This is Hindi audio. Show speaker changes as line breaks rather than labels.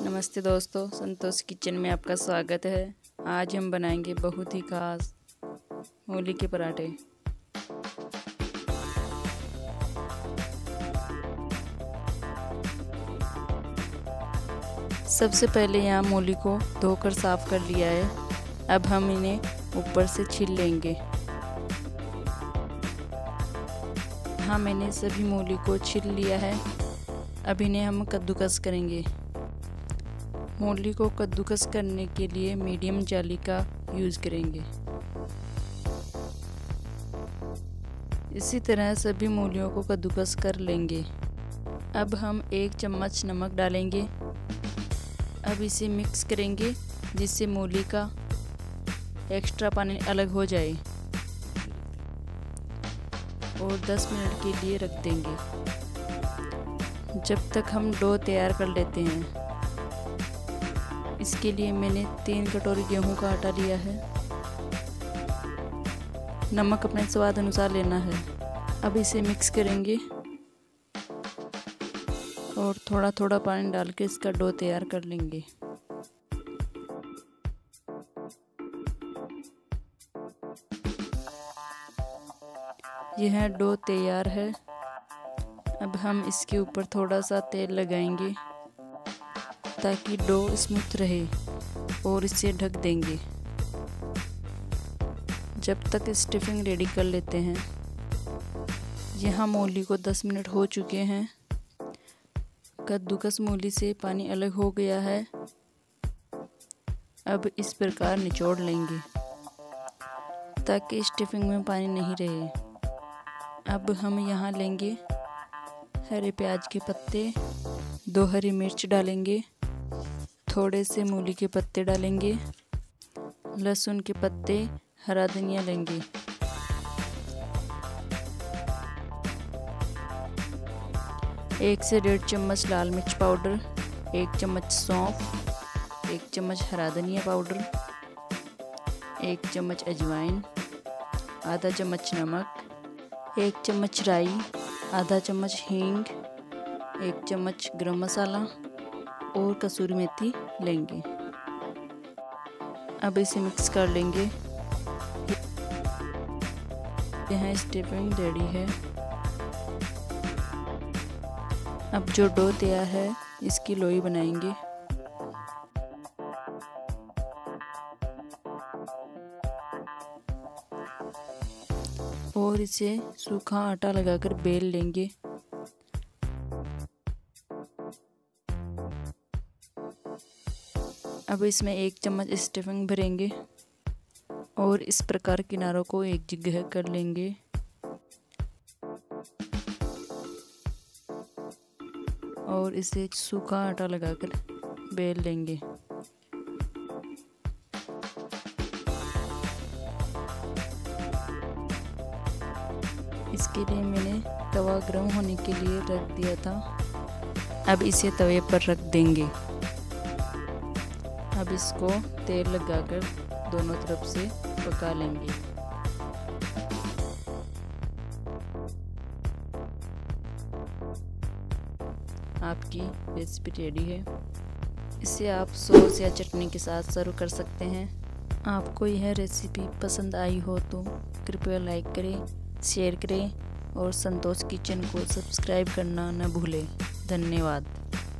नमस्ते दोस्तों, संतोष किचन में आपका स्वागत है। आज हम बनाएंगे बहुत ही खास मूली के पराठे। सबसे पहले यहाँ मूली को धोकर साफ कर लिया है। अब हम इन्हें ऊपर से छील लेंगे। हाँ, मैंने सभी मूली को छील लिया है। अब इन्हें हम कद्दूकस करेंगे। मूली को कद्दूकस करने के लिए मीडियम जाली का यूज़ करेंगे। इसी तरह सभी मूलियों को कद्दूकस कर लेंगे। अब हम 1 चम्मच नमक डालेंगे। अब इसे मिक्स करेंगे जिससे मूली का एक्स्ट्रा पानी अलग हो जाए और 10 मिनट के लिए रख देंगे जब तक हम डो तैयार कर लेते हैं। इसके लिए मैंने 3 कटोरी गेहूं का आटा लिया है। नमक अपने स्वाद अनुसार लेना है। अब इसे मिक्स करेंगे और थोड़ा थोड़ा पानी डाल के इसका डो तैयार कर लेंगे। यह डो तैयार है। अब हम इसके ऊपर थोड़ा सा तेल लगाएंगे ताकि डो स्मूथ रहे और इसे ढक देंगे जब तक स्टफिंग रेडी कर लेते हैं। यहाँ मूली को 10 मिनट हो चुके हैं। कद्दूकस मूली से पानी अलग हो गया है। अब इस प्रकार निचोड़ लेंगे ताकि स्टफिंग में पानी नहीं रहे। अब हम यहाँ लेंगे हरे प्याज के पत्ते, 2 हरी मिर्च डालेंगे, थोड़े से मूली के पत्ते डालेंगे, लहसुन के पत्ते, हरा धनिया लेंगे। एक से 1.5 चम्मच लाल मिर्च पाउडर, 1 चम्मच सौंफ, 1 चम्मच हरा धनिया पाउडर, 1 चम्मच अजवाइन, आधा चम्मच नमक, 1 चम्मच राई, आधा चम्मच हींग, 1 चम्मच गरम मसाला और कसूरी मेथी लेंगे। अब इसे मिक्स कर लेंगे। यह स्टफिंग रेडी है। अब जो डो तैयार है इसकी लोई बनाएंगे। और इसे सूखा आटा लगाकर बेल लेंगे। अब इसमें 1 चम्मच स्टफिंग भरेंगे और इस प्रकार किनारों को एक जगह कर लेंगे। और इसे सूखा आटा लगाकर बेल लेंगे। इसके लिए मैंने तवा गर्म होने के लिए रख दिया था। अब इसे तवे पर रख देंगे। अब इसको तेल लगाकर दोनों तरफ से पका लेंगे। आपकी रेसिपी रेडी है। इसे आप सॉस या चटनी के साथ सर्व कर सकते हैं। आपको यह रेसिपी पसंद आई हो तो कृपया लाइक करें, शेयर करें और संतोष किचन को सब्सक्राइब करना न भूलें। धन्यवाद।